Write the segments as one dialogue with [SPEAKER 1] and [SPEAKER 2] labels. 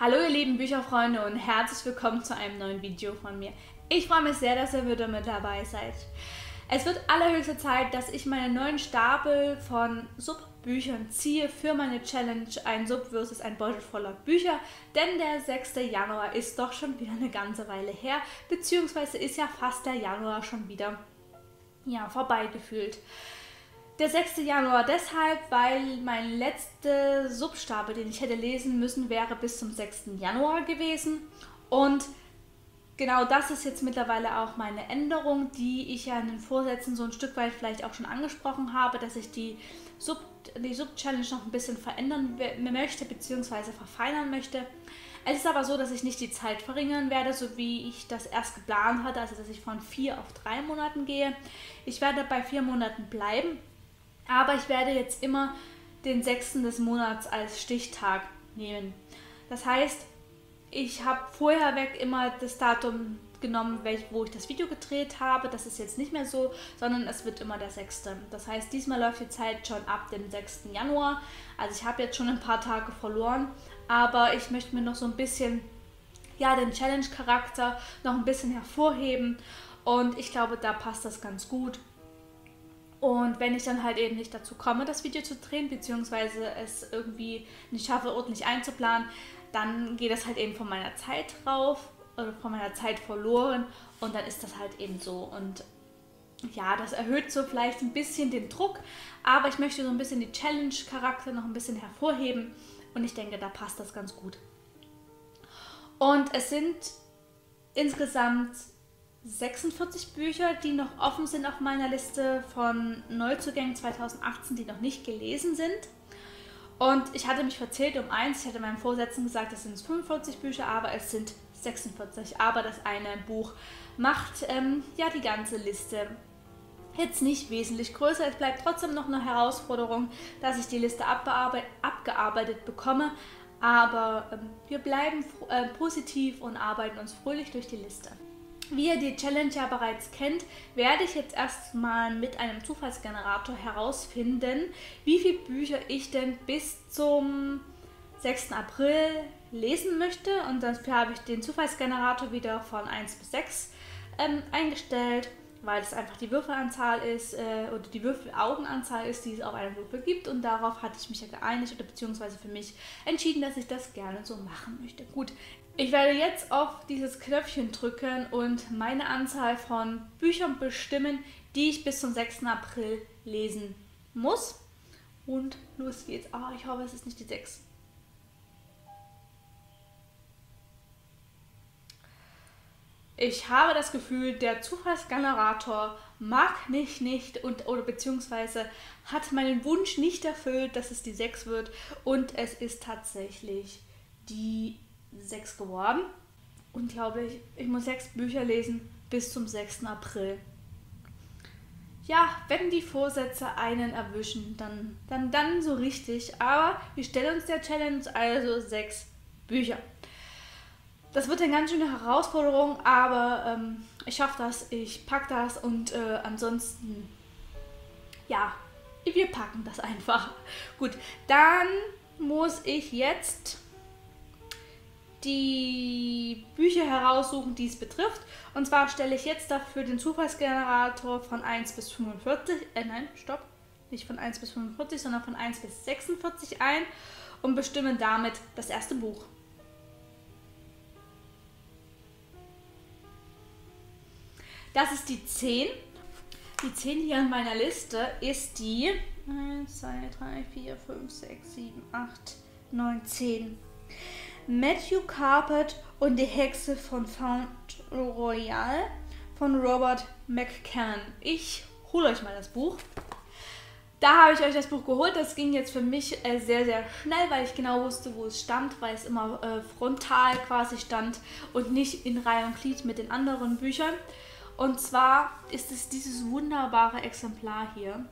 [SPEAKER 1] Hallo ihr lieben Bücherfreunde und herzlich willkommen zu einem neuen Video von mir. Ich freue mich sehr, dass ihr wieder mit dabei seid. Es wird allerhöchste Zeit, dass ich meinen neuen Stapel von Subbüchern ziehe für meine Challenge ein Sub versus ein Beutel voller Bücher, denn der 6. Januar ist doch schon wieder eine ganze Weile her, beziehungsweise ist ja fast der Januar schon wieder vorbeigefühlt. Der 6. Januar deshalb, weil mein letzter Substapel, den ich hätte lesen müssen, wäre bis zum 6. Januar gewesen. Und genau das ist jetzt mittlerweile auch meine Änderung, die ich ja in den Vorsätzen so ein Stück weit vielleicht auch schon angesprochen habe, dass ich die Sub-Challenge noch ein bisschen verändern möchte bzw. verfeinern möchte. Es ist aber so, dass ich nicht die Zeit verringern werde, so wie ich das erst geplant hatte, also dass ich von 4 auf 3 Monaten gehe. Ich werde bei 4 Monaten bleiben. Aber ich werde jetzt immer den 6. des Monats als Stichtag nehmen. Das heißt, ich habe vorher weg immer das Datum genommen, wo ich das Video gedreht habe. Das ist jetzt nicht mehr so, sondern es wird immer der 6. Das heißt, diesmal läuft die Zeit schon ab dem 6. Januar. Also ich habe jetzt schon ein paar Tage verloren, aber ich möchte mir noch so ein bisschen den Challenge-Charakter noch ein bisschen hervorheben. Und ich glaube, da passt das ganz gut. Und wenn ich dann halt eben nicht dazu komme, das Video zu drehen, beziehungsweise es irgendwie nicht schaffe, ordentlich einzuplanen, dann geht das halt eben von meiner Zeit drauf oder von meiner Zeit verloren und dann ist das halt eben so. Und ja, das erhöht so vielleicht ein bisschen den Druck, aber ich möchte so ein bisschen die Challenge-Charakter noch ein bisschen hervorheben und ich denke, da passt das ganz gut. Und es sind insgesamt 46 Bücher, die noch offen sind auf meiner Liste von Neuzugängen 2018, die noch nicht gelesen sind. Und ich hatte mich verzählt um eins. Ich hatte meinen Vorsätzen gesagt, es sind 45 Bücher, aber es sind 46. Aber das eine Buch macht die ganze Liste jetzt nicht wesentlich größer. Es bleibt trotzdem noch eine Herausforderung, dass ich die Liste abgearbeitet bekomme. Aber wir bleiben positiv und arbeiten uns fröhlich durch die Liste. Wie ihr die Challenge ja bereits kennt, werde ich jetzt erstmal mit einem Zufallsgenerator herausfinden, wie viele Bücher ich denn bis zum 6. April lesen möchte. Und dafür habe ich den Zufallsgenerator wieder von 1 bis 6 eingestellt, weil es einfach die Würfelanzahl ist oder die Würfelaugenanzahl ist, die es auf einem Würfel gibt. Und darauf hatte ich mich ja geeinigt oder beziehungsweise für mich entschieden, dass ich das gerne so machen möchte. Gut. Ich werde jetzt auf dieses Knöpfchen drücken und meine Anzahl von Büchern bestimmen, die ich bis zum 6. April lesen muss. Und los geht's. Ich hoffe, es ist nicht die 6. Ich habe das Gefühl, der Zufallsgenerator mag mich nicht oder beziehungsweise hat meinen Wunsch nicht erfüllt, dass es die 6 wird. Und es ist tatsächlich die 6 geworden. Unglaublich, ich muss 6 Bücher lesen bis zum 6. April. Ja, wenn die Vorsätze einen erwischen, dann so richtig. Aber wir stellen uns der Challenge, also 6 Bücher. Das wird eine ganz schöne Herausforderung, aber ich schaffe das, ich packe das und ansonsten, wir packen das einfach. Gut, dann muss ich jetzt die Bücher heraussuchen, die es betrifft. Und zwar stelle ich jetzt dafür den Zufallsgenerator von 1 bis 45, nicht von 1 bis 45, sondern von 1 bis 46 ein und bestimme damit das erste Buch. Das ist die 10. Die 10 hier in meiner Liste ist die 1, 2, 3, 4, 5, 6, 7, 8, 9, 10. Matthew Carpet und die Hexe von Fountain Royal von Robert McCann. Ich hole euch mal das Buch. Da habe ich euch das Buch geholt. Das ging jetzt für mich sehr, sehr schnell, weil ich genau wusste, wo es stand, weil es immer frontal quasi stand und nicht in Reihe und Glied mit den anderen Büchern. Und zwar ist es dieses wunderbare Exemplar hier.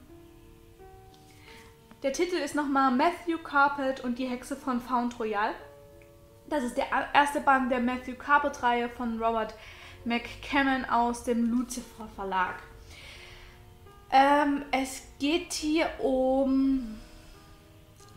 [SPEAKER 1] Der Titel ist nochmal Matthew Carpet und die Hexe von Fountain Royal. Das ist der erste Band der Matthew Carpet-Reihe von Robert McCann aus dem Lucifer Verlag. Es geht hier um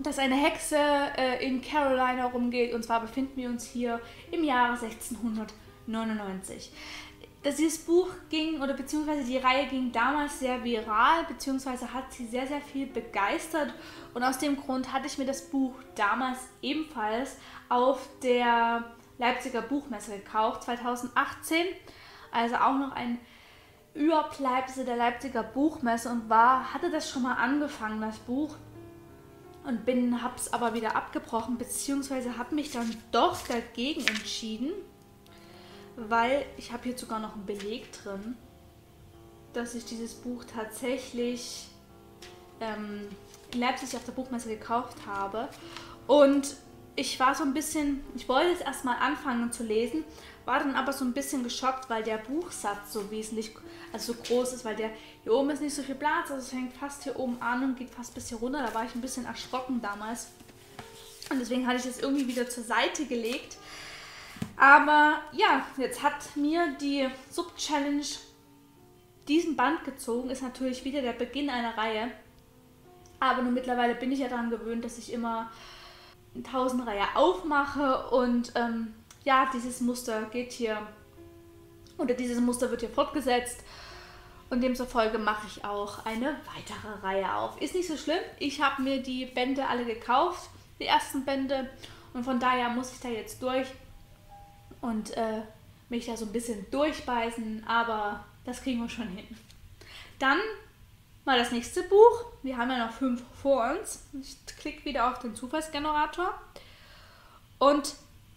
[SPEAKER 1] dass eine Hexe in Carolina rumgeht. Und zwar befinden wir uns hier im Jahre 1699. Dieses Buch ging, oder beziehungsweise die Reihe ging damals sehr viral, beziehungsweise hat sie sehr, sehr viel begeistert. Und aus dem Grund hatte ich mir das Buch damals ebenfalls auf der Leipziger Buchmesse gekauft, 2018. Also auch noch ein Überbleibsel der Leipziger Buchmesse und hatte das schon mal angefangen, das Buch. Und habe es aber wieder abgebrochen, beziehungsweise habe mich dann doch dagegen entschieden, weil ich habe hier sogar noch einen Beleg drin, dass ich dieses Buch tatsächlich in Leipzig auf der Buchmesse gekauft habe. Und ich war so ein bisschen, ich wollte jetzt erstmal anfangen zu lesen, war dann aber so ein bisschen geschockt, weil der Buchsatz so wesentlich, also so groß ist, weil der hier oben ist nicht so viel Platz, also es fängt fast hier oben an und geht fast bis hier runter. Da war ich ein bisschen erschrocken damals. Und deswegen hatte ich das irgendwie wieder zur Seite gelegt. Aber ja, jetzt hat mir die Sub-Challenge diesen Band gezogen. Ist natürlich wieder der Beginn einer Reihe. Aber nur mittlerweile bin ich ja daran gewöhnt, dass ich immer eine 1000-Reihe aufmache. Und ja, dieses Muster geht hier, oder dieses Muster wird hier fortgesetzt. Und demzufolge mache ich auch eine weitere Reihe auf. Ist nicht so schlimm. Ich habe mir die Bände alle gekauft, die ersten Bände. Und von daher muss ich da jetzt durch und mich da so ein bisschen durchbeißen, aber das kriegen wir schon hin. Dann mal das nächste Buch. Wir haben ja noch 5 vor uns. Ich klicke wieder auf den Zufallsgenerator und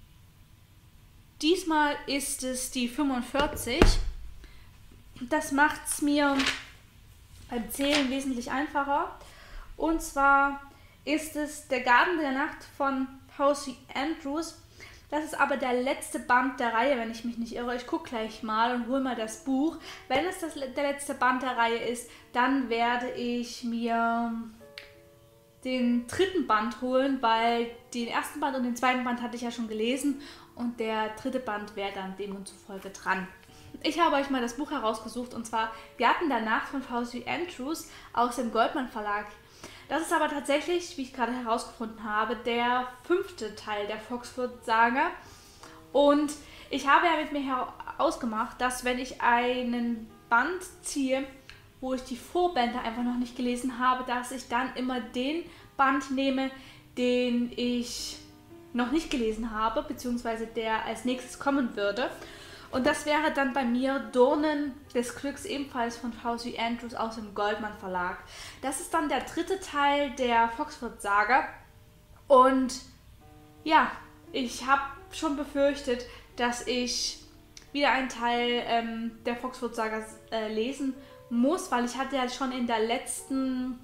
[SPEAKER 1] diesmal ist es die 45. Das macht es mir beim Zählen wesentlich einfacher. Und zwar ist es Der Garten der Nacht von Poussey Andrews. Das ist aber der letzte Band der Reihe, wenn ich mich nicht irre. Ich gucke gleich mal und hole mal das Buch. Wenn es der letzte Band der Reihe ist, dann werde ich mir den 3. Band holen, weil den 1. Band und den 2. Band hatte ich ja schon gelesen und der 3. Band wäre dann demzufolge dran. Ich habe euch mal das Buch herausgesucht und zwar Garten der Nacht von Poussey Andrews aus dem Goldmann Verlag. Das ist aber tatsächlich, wie ich gerade herausgefunden habe, der 5. Teil der Foxford-Saga. Und ich habe ja mit mir ausgemacht, dass wenn ich einen Band ziehe, wo ich die Vorbände einfach noch nicht gelesen habe, dass ich dann immer den Band nehme, den ich noch nicht gelesen habe, beziehungsweise der als nächstes kommen würde. Und das wäre dann bei mir Dornen des Glücks, ebenfalls von Poussey Andrews aus dem Goldmann Verlag. Das ist dann der 3. Teil der Foxford-Saga. Und ja, ich habe schon befürchtet, dass ich wieder einen Teil der Foxford-Saga lesen muss, weil ich hatte ja schon in der letzten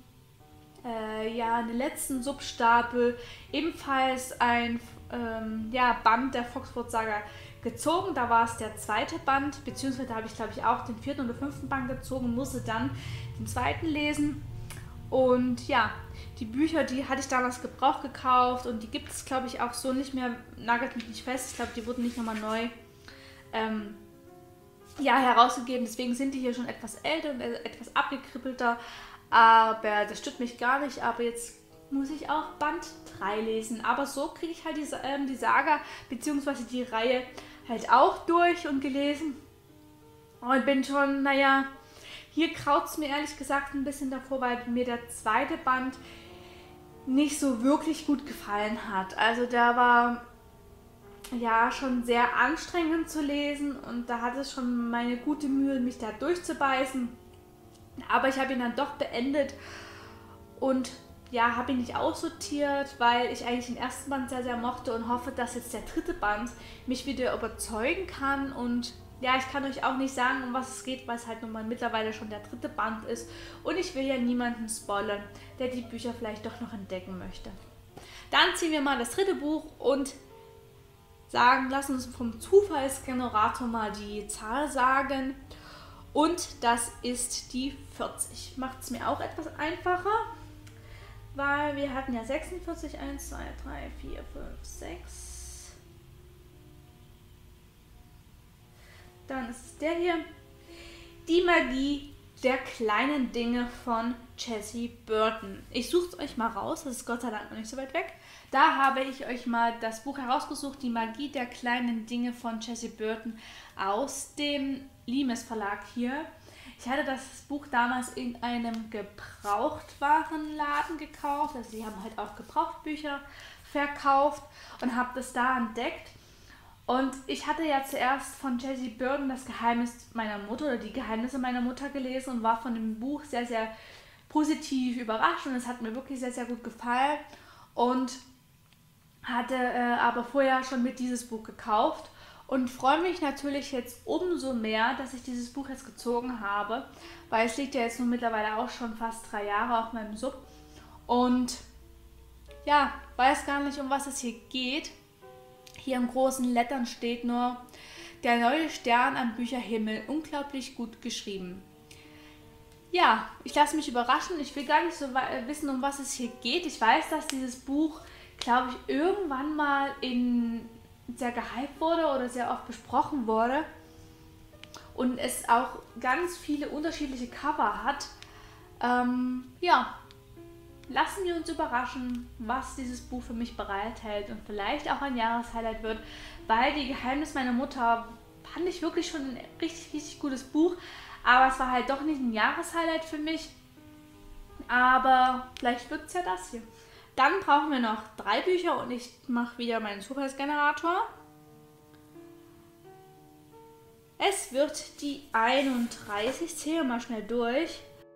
[SPEAKER 1] Substapel ebenfalls ein Band der Foxford-Saga gezogen. Da war es der 2. Band, beziehungsweise da habe ich, glaube ich, auch den 4. oder 5. Band gezogen, musste dann den 2. lesen. Und ja, die Bücher, die hatte ich damals gebraucht gekauft und die gibt es, glaube ich, auch so nicht mehr, nagelt mich nicht fest. Ich glaube, die wurden nicht nochmal neu herausgegeben. Deswegen sind die hier schon etwas älter und etwas abgekribbelter. Aber das stört mich gar nicht. Aber jetzt muss ich auch Band 3 lesen. Aber so kriege ich halt die Saga bzw. die Reihe halt auch durch und gelesen. Und bin schon, hier kraut es mir ehrlich gesagt ein bisschen davor, weil mir der 2. Band nicht so wirklich gut gefallen hat. Also der war ja schon sehr anstrengend zu lesen und da hatte es schon meine gute Mühe, mich da durchzubeißen. Aber ich habe ihn dann doch beendet und ja, habe ihn nicht aussortiert, weil ich eigentlich den 1. Band sehr, sehr mochte und hoffe, dass jetzt der 3. Band mich wieder überzeugen kann. Und ja, ich kann euch auch nicht sagen, um was es geht, weil es halt nun mal mittlerweile schon der 3. Band ist. Und ich will ja niemanden spoilern, der die Bücher vielleicht doch noch entdecken möchte. Dann ziehen wir mal das 3. Buch und lassen uns vom Zufallsgenerator mal die Zahl sagen. Und das ist die 40. Macht es mir auch etwas einfacher. Weil wir hatten ja 46, 1, 2, 3, 4, 5, 6. Dann ist es der hier. Die Magie der kleinen Dinge von Jessie Burton. Ich suche es euch mal raus, das ist Gott sei Dank noch nicht so weit weg. Da habe ich euch mal das Buch herausgesucht, Die Magie der kleinen Dinge von Jessie Burton aus dem Limes Verlag hier. Ich hatte das Buch damals in einem Gebrauchtwarenladen gekauft, also die haben halt auch Gebrauchtbücher verkauft und habe das da entdeckt. Und ich hatte ja zuerst von Jessie Burton das Geheimnis meiner Mutter oder die Geheimnisse meiner Mutter gelesen und war von dem Buch sehr, sehr positiv überrascht und es hat mir wirklich sehr, sehr gut gefallen und hatte aber vorher schon mit dieses Buch gekauft und freue mich natürlich jetzt umso mehr, dass ich dieses Buch jetzt gezogen habe, weil es liegt ja jetzt nun mittlerweile auch schon fast 3 Jahre auf meinem Sub und ja, weiß gar nicht, um was es hier geht. Hier in großen Lettern steht nur, der neue Stern am Bücherhimmel, unglaublich gut geschrieben. Ja, ich lasse mich überraschen. Ich will gar nicht so wissen, um was es hier geht. Ich weiß, dass dieses Buch, glaube ich, irgendwann mal sehr gehypt wurde oder sehr oft besprochen wurde. Und es auch ganz viele unterschiedliche Cover hat. Ja, lassen wir uns überraschen, was dieses Buch für mich bereithält und vielleicht auch ein Jahreshighlight wird, weil die Geheimnisse meiner Mutter fand ich wirklich schon ein richtig, richtig gutes Buch, aber es war halt doch nicht ein Jahreshighlight für mich, aber vielleicht wird es ja das hier. Dann brauchen wir noch 3 Bücher und ich mache wieder meinen Zufallsgenerator. Es wird die 31, ich zähle mal schnell durch.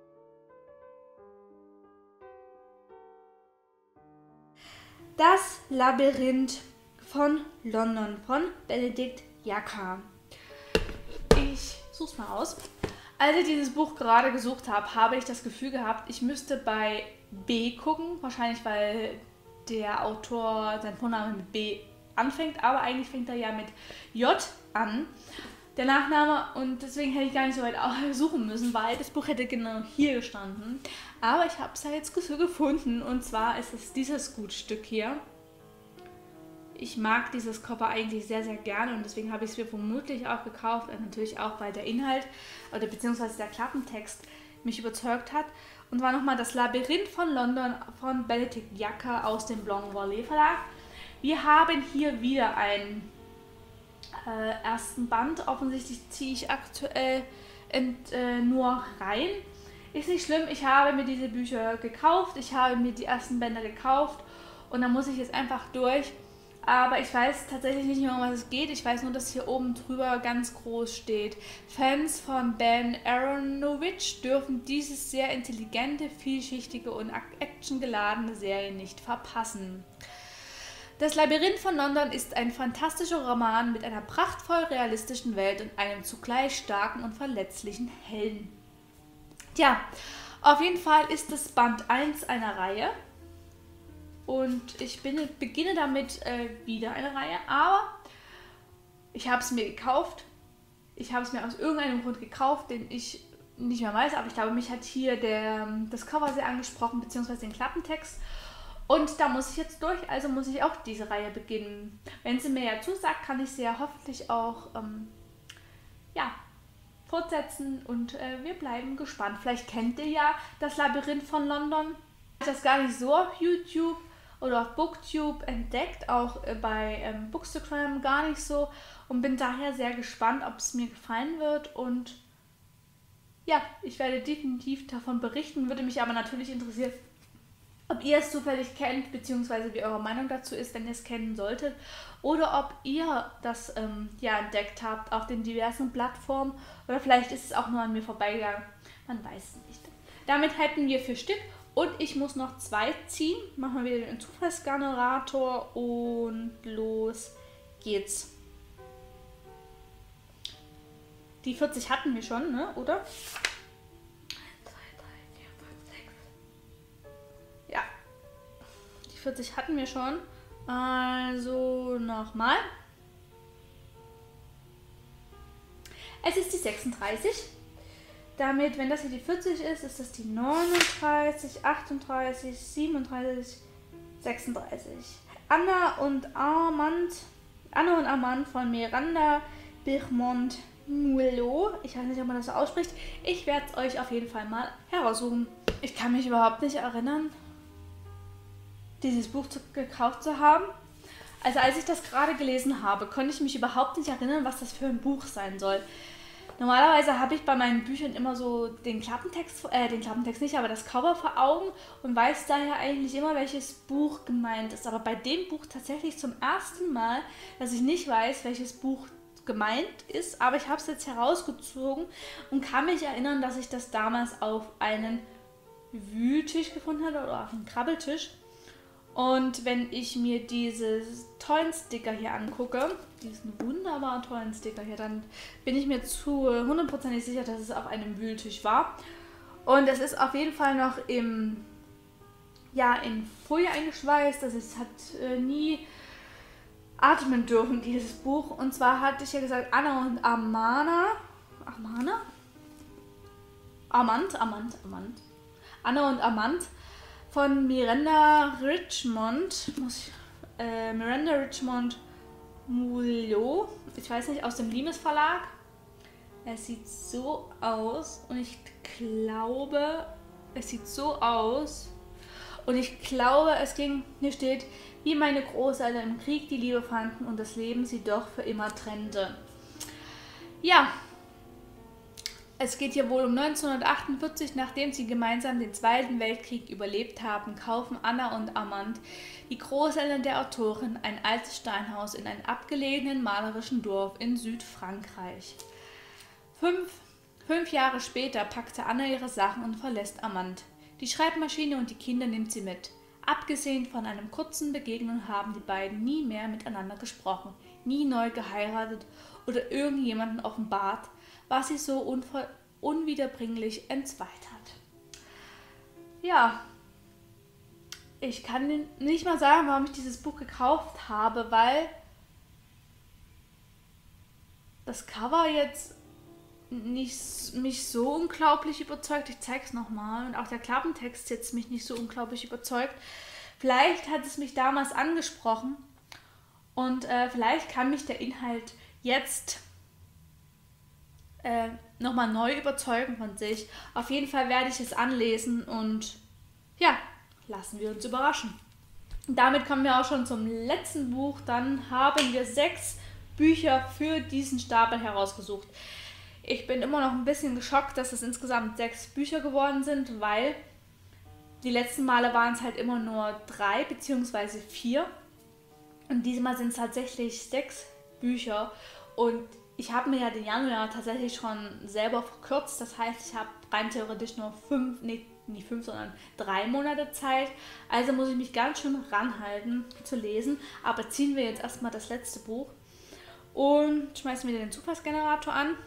[SPEAKER 1] Das Labyrinth von London von Benedikt Jacker. Ich suche es mal aus. Als ich dieses Buch gerade gesucht habe, habe ich das Gefühl gehabt, ich müsste bei B gucken. Wahrscheinlich, weil der Autor sein Vorname mit B anfängt, aber eigentlich fängt er ja mit J an, der Nachname. Und deswegen hätte ich gar nicht so weit suchen müssen, weil das Buch hätte genau hier gestanden. Aber ich habe es ja jetzt gefunden und zwar ist es dieses Gutstück hier. Ich mag dieses Cover eigentlich sehr, sehr gerne und deswegen habe ich es mir vermutlich auch gekauft. Und natürlich auch, weil der Inhalt oder beziehungsweise der Klappentext mich überzeugt hat. Und zwar nochmal das Labyrinth von London von Benedikt Jacker aus dem Blanc Vallée Verlag. Wir haben hier wieder einen ersten Band. Offensichtlich ziehe ich aktuell nur rein. Ist nicht schlimm, ich habe mir diese Bücher gekauft. Ich habe mir die ersten Bände gekauft und dann muss ich jetzt einfach durch. Aber ich weiß tatsächlich nicht mehr, um was es geht. Ich weiß nur, dass hier oben drüber ganz groß steht: Fans von Ben Aronovich dürfen diese sehr intelligente, vielschichtige und actiongeladene Serie nicht verpassen. Das Labyrinth von London ist ein fantastischer Roman mit einer prachtvoll realistischen Welt und einem zugleich starken und verletzlichen Helden. Tja, auf jeden Fall ist es Band 1 einer Reihe. Und ich beginne damit wieder eine Reihe, aber ich habe es mir gekauft. Ich habe es mir aus irgendeinem Grund gekauft, den ich nicht mehr weiß, aber ich glaube, mich hat hier das Cover sehr angesprochen, beziehungsweise den Klappentext. Und da muss ich jetzt durch, also muss ich auch diese Reihe beginnen. Wenn sie mir ja zusagt, kann ich sie ja hoffentlich auch fortsetzen und wir bleiben gespannt. Vielleicht kennt ihr ja das Labyrinth von London. Ich habe das gar nicht so auf YouTube oder auf Booktube entdeckt, auch bei Bookstagram gar nicht so und bin daher sehr gespannt, ob es mir gefallen wird und ja, ich werde definitiv davon berichten, würde mich aber natürlich interessieren, ob ihr es zufällig kennt, beziehungsweise wie eure Meinung dazu ist, wenn ihr es kennen solltet oder ob ihr das entdeckt habt auf den diversen Plattformen oder vielleicht ist es auch nur an mir vorbeigegangen, man weiß es nicht. Damit hätten wir 4 Stück. Und ich muss noch 2 ziehen. Machen wir wieder den Zufallsgenerator und los geht's. Die 40 hatten wir schon, ne? Oder? 1, 2, 3, 4, 5, 6. Ja. Die 40 hatten wir schon. Also nochmal. Es ist die 36. Damit, wenn das hier die 40 ist, ist das die 39, 38, 37, 36. Anna und Armand von Miranda Birmont Mullo. Ich weiß nicht, ob man das so ausspricht. Ich werde es euch auf jeden Fall mal heraussuchen. Ich kann mich überhaupt nicht erinnern, dieses Buch gekauft zu haben. Also als ich das gerade gelesen habe, konnte ich mich überhaupt nicht erinnern, was das für ein Buch sein soll. Normalerweise habe ich bei meinen Büchern immer so den Klappentext nicht, aber das Cover vor Augen und weiß daher eigentlich immer, welches Buch gemeint ist. Aber bei dem Buch tatsächlich zum ersten Mal, dass ich nicht weiß, welches Buch gemeint ist, aber ich habe es jetzt herausgezogen und kann mich erinnern, dass ich das damals auf einen Wühltisch gefunden habe oder auf einen Krabbeltisch. Und wenn ich mir diese tollen Sticker hier angucke, diesen wunderbaren tollen Sticker hier, dann bin ich mir zu 100% sicher, dass es auf einem Wühltisch war. Und es ist auf jeden Fall noch in Folie eingeschweißt. Also es hat nie atmen dürfen, dieses Buch. Und zwar hatte ich ja gesagt, Anna und Amand. Anna und Amand von Miranda Richmond. Miranda Richmond Mullo. Ich weiß nicht, aus dem Limes Verlag. Es sieht so aus und ich glaube, hier steht, wie meine Großeltern im Krieg die Liebe fanden und das Leben sie doch für immer trennte. Ja, es geht hier wohl um 1948, nachdem sie gemeinsam den Zweiten Weltkrieg überlebt haben, kaufen Anna und Amand, die Großeltern der Autorin, ein altes Steinhaus in einem abgelegenen malerischen Dorf in Südfrankreich. Fünf Jahre später packte Anna ihre Sachen und verlässt Amand. Die Schreibmaschine und die Kinder nimmt sie mit. Abgesehen von einer kurzen Begegnung haben die beiden nie mehr miteinander gesprochen, nie neu geheiratet oder irgendjemanden offenbart, was sie so unwiederbringlich entzweit hat. Ja, ich kann nicht mal sagen, warum ich dieses Buch gekauft habe, weil das Cover jetzt mich so unglaublich überzeugt. Ich zeige es nochmal. Und auch der Klappentext jetzt mich nicht so unglaublich überzeugt. Vielleicht hat es mich damals angesprochen und vielleicht kann mich der Inhalt jetzt nochmal neu überzeugen von sich. Auf jeden Fall werde ich es anlesen und ja, lassen wir uns überraschen. Und damit kommen wir auch schon zum letzten Buch. Dann haben wir 6 Bücher für diesen Stapel herausgesucht. Ich bin immer noch ein bisschen geschockt, dass es insgesamt 6 Bücher geworden sind, weil die letzten Male waren es halt immer nur 3 bzw. 4. Und diesmal sind es tatsächlich 6 Bücher. Und ich habe mir ja den Januar tatsächlich schon selber verkürzt. Das heißt, ich habe rein theoretisch nur 3 Monate Zeit. Also muss ich mich ganz schön ranhalten zu lesen. Aber ziehen wir jetzt erstmal das letzte Buch und schmeißen wieder den Zufallsgenerator an.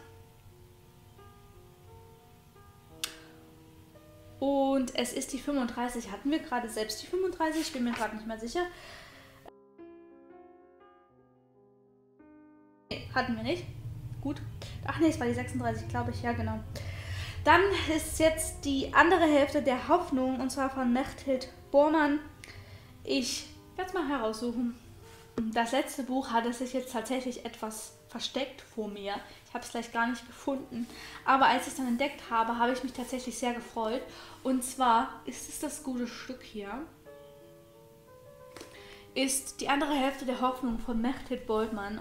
[SPEAKER 1] Und es ist die 35. Hatten wir gerade selbst die 35? Ich bin mir gerade nicht mehr sicher. Nee, hatten wir nicht. Gut. Ach nee, es war die 36, glaube ich. Ja, genau. Dann ist jetzt die andere Hälfte der Hoffnung, und zwar von Mechthild Bormann. Ich werde es mal heraussuchen. Das letzte Buch hatte sich jetzt tatsächlich etwas versteckt vor mir. Ich habe es gleich gar nicht gefunden. Aber als ich es dann entdeckt habe, habe ich mich tatsächlich sehr gefreut. Und zwar ist es das gute Stück hier. Ist die andere Hälfte der Hoffnung von Mechthild Bormann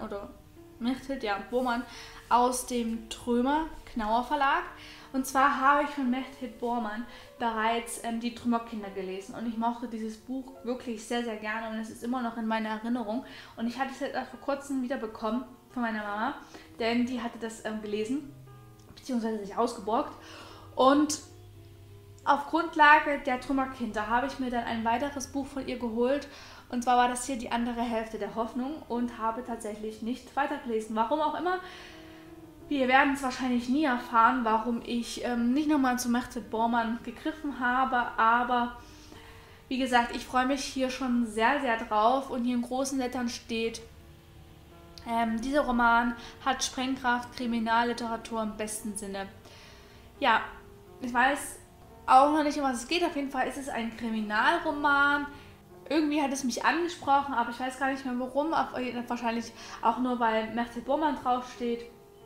[SPEAKER 1] aus dem Trömer-Knauer Verlag. Und zwar habe ich von Mechthild Bormann bereits die Trümmerkinder gelesen. Und ich mochte dieses Buch wirklich sehr, sehr gerne. Und es ist immer noch in meiner Erinnerung. Und ich hatte es jetzt auch vor kurzem wieder bekommen von meiner Mama. Denn die hatte das gelesen, beziehungsweise sich ausgeborgt. Und auf Grundlage der Trümmerkinder habe ich mir dann ein weiteres Buch von ihr geholt. Und zwar war das hier die andere Hälfte der Hoffnung und habe tatsächlich nicht weitergelesen. Warum auch immer. Wir werden es wahrscheinlich nie erfahren, warum ich nicht nochmal zu Mechthild Bormann gegriffen habe. Aber wie gesagt, ich freue mich hier schon sehr, sehr drauf. Und hier in großen Lettern steht, dieser Roman hat Sprengkraft, Kriminalliteratur im besten Sinne. Ja, ich weiß auch noch nicht, um was es geht. Auf jeden Fall ist es ein Kriminalroman. Irgendwie hat es mich angesprochen, aber ich weiß gar nicht mehr warum. Wahrscheinlich auch nur, weil Mechthild Bormann draufsteht.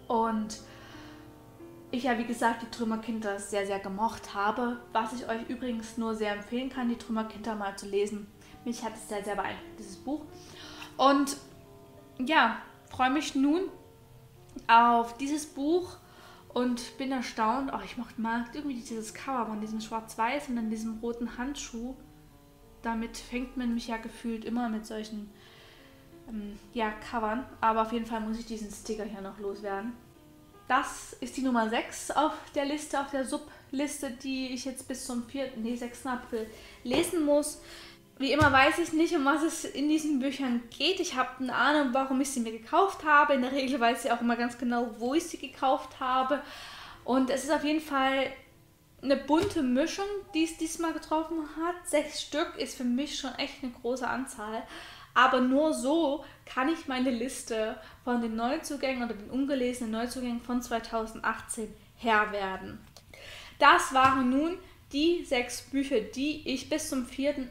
[SPEAKER 1] Und ich ja, wie gesagt, die Trümmerkinder sehr, sehr gemocht habe, was ich euch übrigens nur sehr empfehlen kann, die Trümmerkinder mal zu lesen. Mich hat es sehr, sehr beeindruckt, dieses Buch. Und ja, freue mich nun auf dieses Buch und bin erstaunt. Oh, ich mag irgendwie dieses Cover von diesem Schwarz-Weiß und dann diesem roten Handschuh. Damit fängt man mich ja gefühlt immer mit solchen Covern. Aber auf jeden Fall muss ich diesen Sticker hier noch loswerden. Das ist die Nummer 6 auf der Liste, auf der Subliste, die ich jetzt bis zum 6. April lesen muss. Wie immer weiß ich nicht, um was es in diesen Büchern geht. Ich habe eine Ahnung, warum ich sie mir gekauft habe. In der Regel weiß ich auch immer ganz genau, wo ich sie gekauft habe. Und es ist auf jeden Fall eine bunte Mischung, die es diesmal getroffen hat. 6 Stück ist für mich schon echt eine große Anzahl. Aber nur so kann ich meine Liste von den Neuzugängen oder den ungelesenen Neuzugängen von 2018 Herr werden. Das waren nun die 6 Bücher, die ich bis zum 6.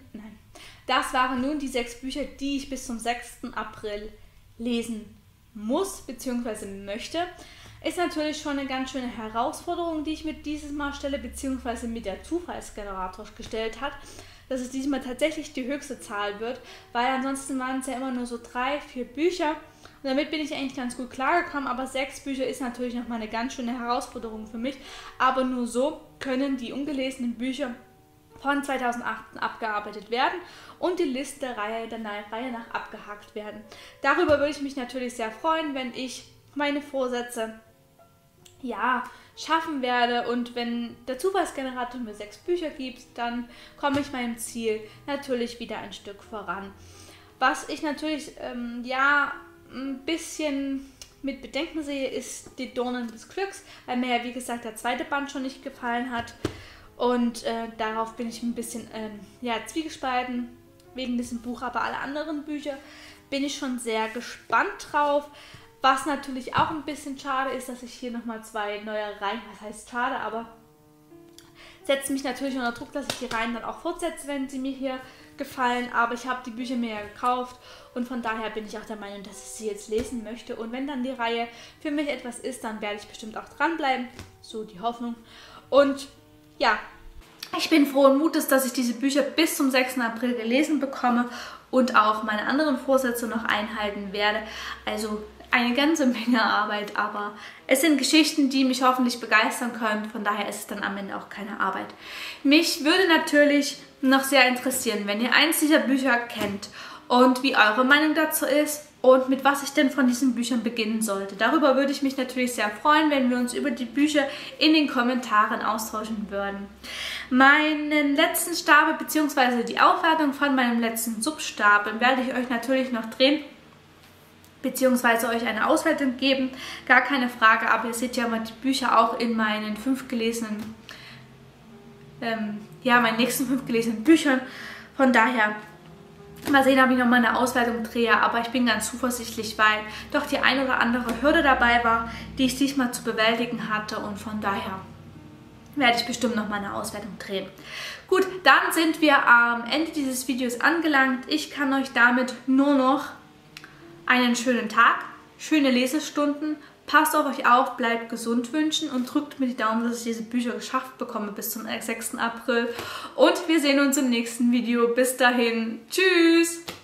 [SPEAKER 1] April lesen muss bzw. möchte. Ist natürlich schon eine ganz schöne Herausforderung, die ich mit dieses Mal stelle, bzw. mit der Zufallsgenerator gestellt hat, dass es diesmal tatsächlich die höchste Zahl wird, weil ansonsten waren es ja immer nur so 3, 4 Bücher. Und damit bin ich eigentlich ganz gut klargekommen, aber 6 Bücher ist natürlich nochmal eine ganz schöne Herausforderung für mich. Aber nur so können die ungelesenen Bücher von 2018 abgearbeitet werden und die Liste Reihe nach abgehakt werden. Darüber würde ich mich natürlich sehr freuen, wenn ich meine Vorsätze schaffen werde, und wenn der Zufallsgenerator mir 6 Bücher gibt, dann komme ich meinem Ziel natürlich wieder ein Stück voran. Was ich natürlich ein bisschen mit Bedenken sehe, ist die Dornen des Glücks, weil mir ja wie gesagt der 2. Band schon nicht gefallen hat, und darauf bin ich ein bisschen zwiegespalten wegen diesem Buch, aber alle anderen Bücher bin ich schon sehr gespannt drauf. Was natürlich auch ein bisschen schade ist, dass ich hier nochmal 2 neue Reihen, was heißt schade, aber setzt mich natürlich unter Druck, dass ich die Reihen dann auch fortsetze, wenn sie mir hier gefallen. Aber ich habe die Bücher mir ja gekauft und von daher bin ich auch der Meinung, dass ich sie jetzt lesen möchte. Und wenn dann die Reihe für mich etwas ist, dann werde ich bestimmt auch dranbleiben. So die Hoffnung. Und ja, ich bin frohen Mutes, dass ich diese Bücher bis zum 6. April gelesen bekomme und auch meine anderen Vorsätze noch einhalten werde. Also eine ganze Menge Arbeit, aber es sind Geschichten, die mich hoffentlich begeistern können. Von daher ist es dann am Ende auch keine Arbeit. Mich würde natürlich noch sehr interessieren, wenn ihr eins dieser Bücher kennt und wie eure Meinung dazu ist und mit was ich denn von diesen Büchern beginnen sollte. Darüber würde ich mich natürlich sehr freuen, wenn wir uns über die Bücher in den Kommentaren austauschen würden. Meinen letzten Stapel bzw. die Aufwertung von meinem letzten Substapel werde ich euch natürlich noch drehen, beziehungsweise euch eine Auswertung geben, gar keine Frage, aber ihr seht ja mal die Bücher auch in meinen 5 gelesenen, meinen nächsten 5 gelesenen Büchern. Von daher, mal sehen, ob ich nochmal eine Auswertung drehe, aber ich bin ganz zuversichtlich, weil doch die ein oder andere Hürde dabei war, die ich diesmal zu bewältigen hatte, und von daher werde ich bestimmt noch mal eine Auswertung drehen. Gut, dann sind wir am Ende dieses Videos angelangt. Ich kann euch damit nur noch einen schönen Tag, schöne Lesestunden, passt auf euch auf, bleibt gesund wünschen und drückt mir die Daumen, dass ich diese Bücher geschafft bekomme bis zum 6. April. Und wir sehen uns im nächsten Video. Bis dahin, tschüss!